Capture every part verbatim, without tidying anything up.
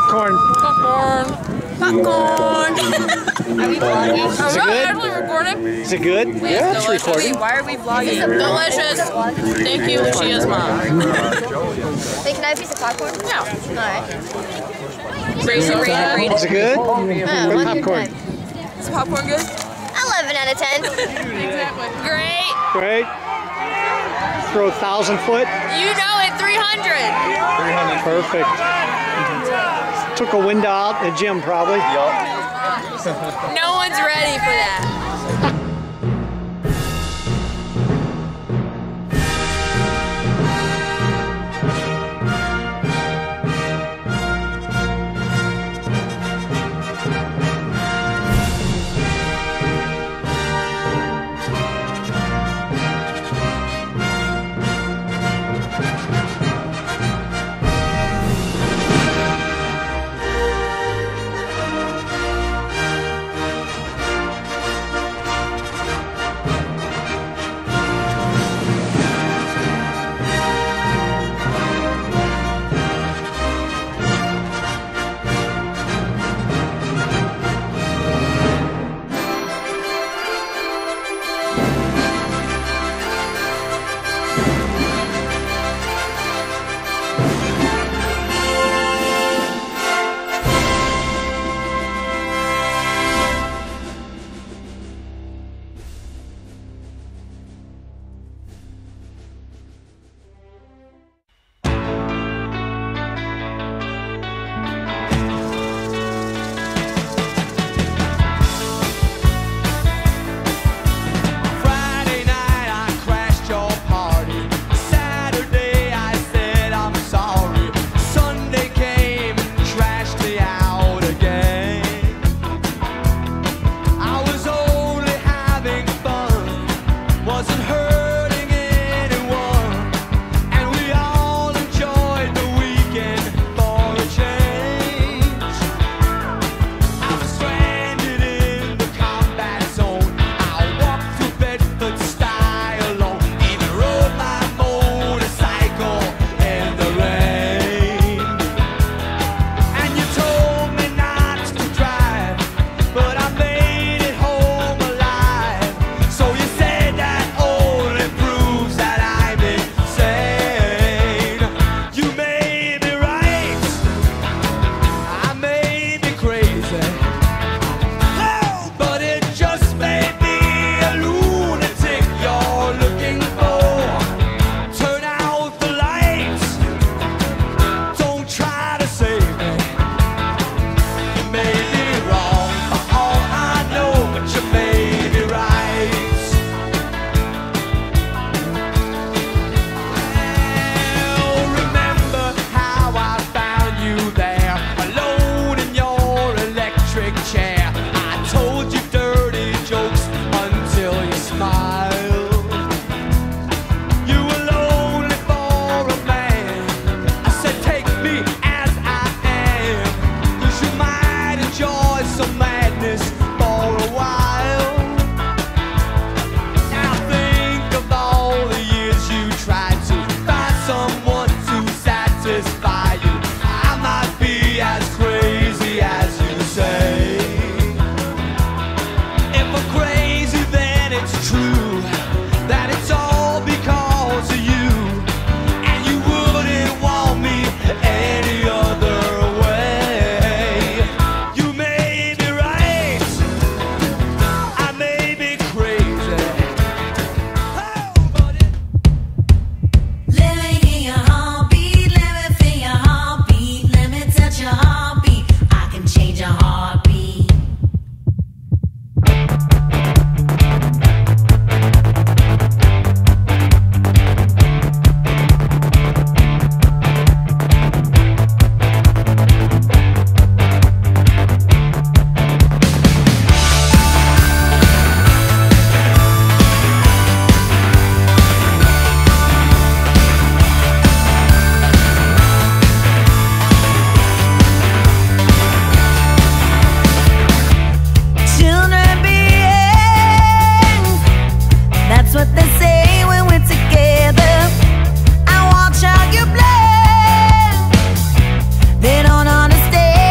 Popcorn. Popcorn. Popcorn. Are we vlogging? Is it I'm good? actually recording. Is it good? Wait, Yeah, it's delicious. recording. Wait, why are we vlogging? Delicious. Thank you, Lucia's mom. Wait, can I have a piece of popcorn? Yeah. Alright. Raise it, rate it, Is it good? Oh, Good one popcorn. through ten. Is popcorn good? eleven out of ten. Exactly. Great. Great. Throw a thousand foot. You know it, three hundred. Perfect. Took a window out in the gym probably. No one's ready for that. They don't understand.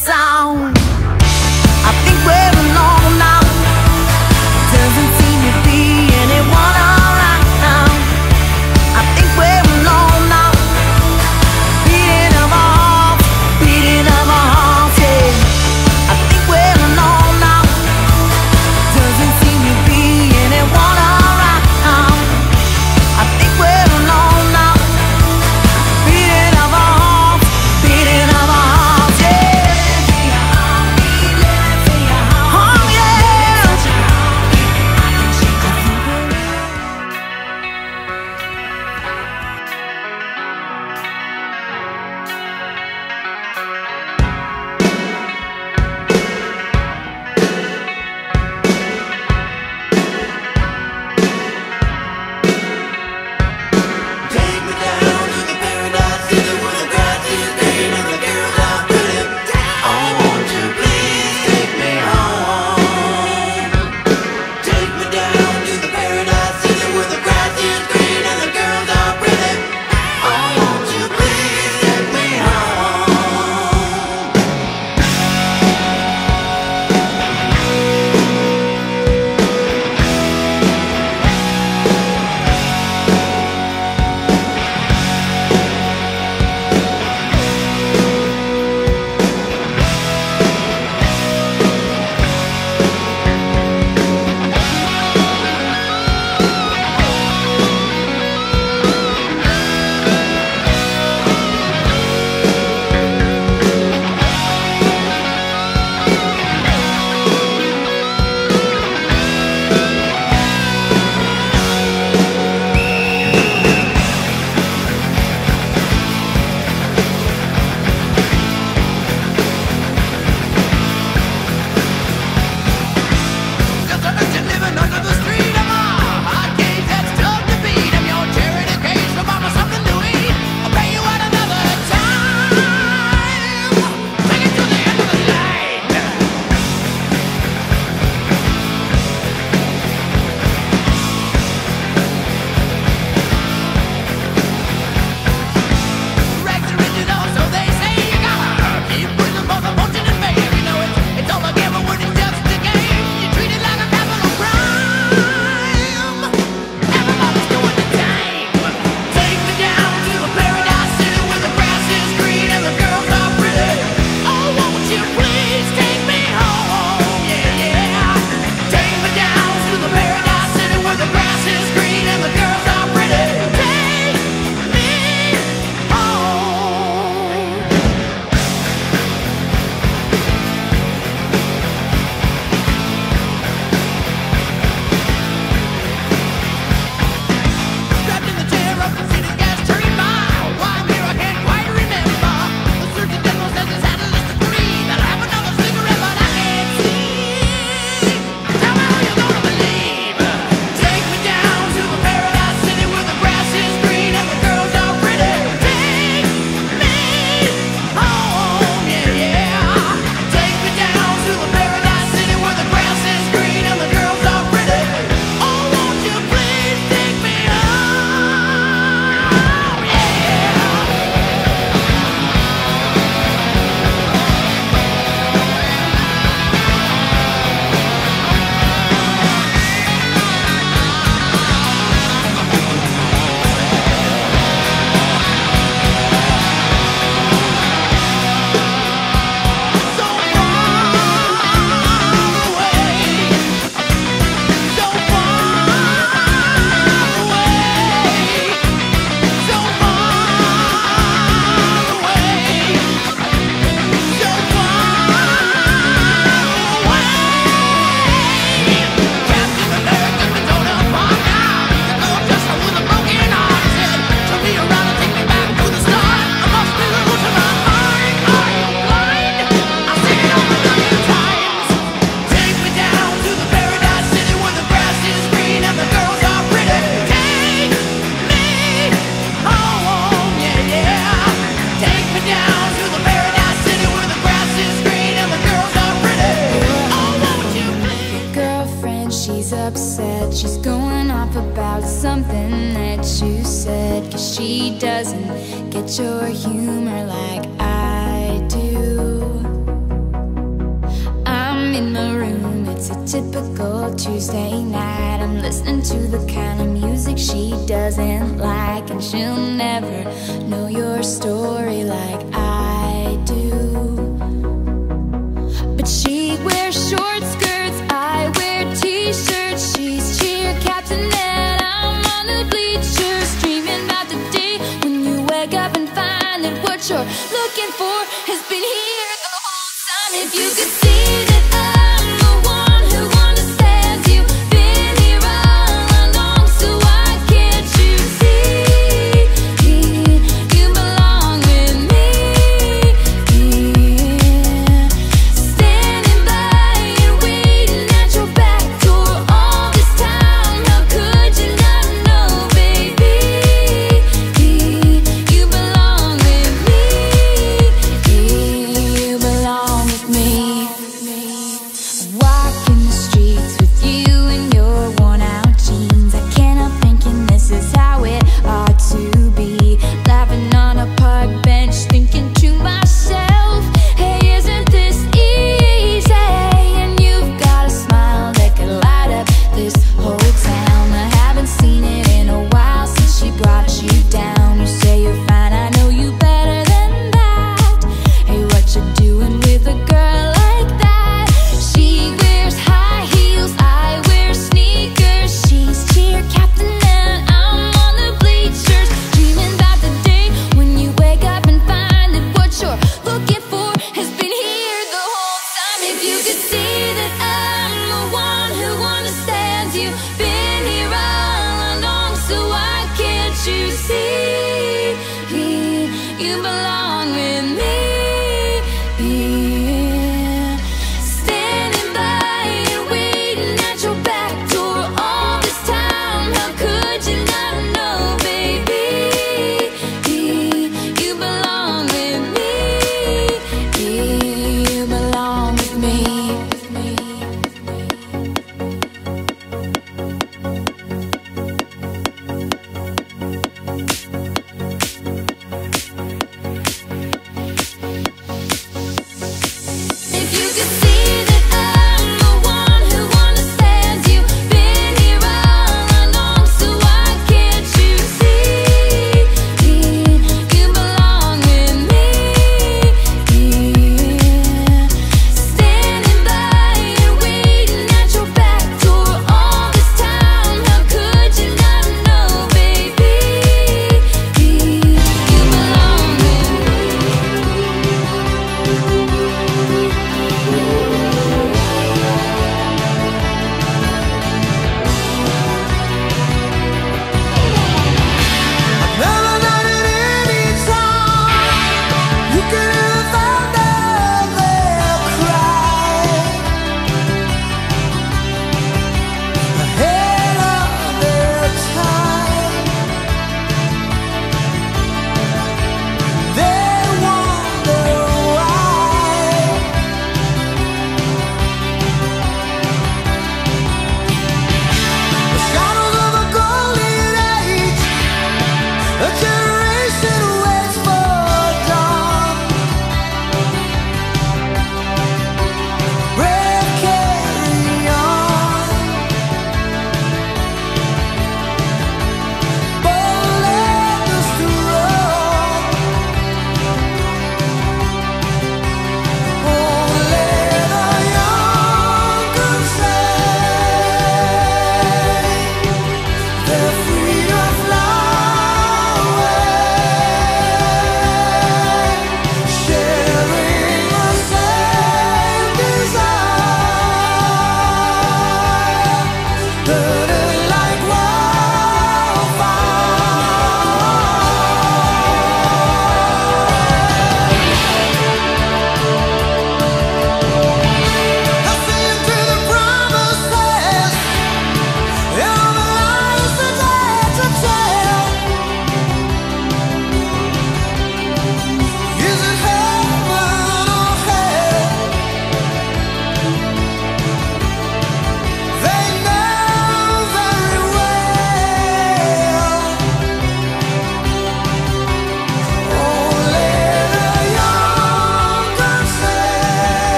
sound. I think we're alone now. Doesn't seem to be anyone around. I think we're alone now. Beating of our hearts, beating of our hearts, yeah. I think we're alone now. Doesn't seem to be anyone around. I think we're alone now. Beating of our hearts, beating of our hearts, yeah. Oh yeah. Take me down to the paradise city where the grass is green and the girls are pretty. Oh, won't you please take me home? Take me down to the paradise city where the grass is green and the girls are pretty. Oh, won't you please take me home? Just imagine living under the street. I'm a hot cage that's tough to beat. I'm your charity case for mama something to eat. I'll pay you out another time. Take it to the end of the line. Rags original, so they say you gotta keep pushing for the fortune and fame. You know it's it's all a gamble when it's just a game. You treat it like a capital crime. Everybody's doing the time. Take me down to the paradise city where the grass is green and the girls are pretty. Oh, won't you please take me home? Yeah, yeah. Take me down to the paradise city where the grass is green and the girls are pretty. Take me home. Trapped in the chair of the city gas turning mile. Why I'm here I can't quite remember. The surgeon general says his had a list of three. That I have another cigarette but I can't see. Tell me how you gonna believe. Take me down to the paradise city where the grass is green and the girls are pretty. Take me home, yeah, yeah. Take me down to the paradise city where the grass is green and the girls are pretty. Oh, won't you please take me home, yeah. So far away, so far away, so far away, so far away. Trapped in the dark and it's torn apart now. You go just with a broken heart. Said, turn me around and take me back to the start. I must be losing my mind. Are you blind? I see it all a million times. Take me down to the paradise city where the grass is green and the girls are pretty. Take me home, yeah, yeah. Take me down to the paradise city where the grass is green and the girls are pretty. Oh, won't you please? Girlfriend, she's upset. She's going off about something that you said. Cause she doesn't get your humor like I do. typical Tuesday night. I'm listening to the kind of music she doesn't like, and she'll never know your story like I do. But she wears short skirts, I wear t-shirts. She's cheer captain and I'm on the bleachers, dreaming about the day when you wake up and find that what you're looking for has been here the whole time. If you could see that I'm the one who understands you, been here all along, so why can't you see you belong with me? Standing by and waiting at your back door all this time. How could you not know, baby? You belong with me. You belong with me.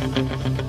Thank you.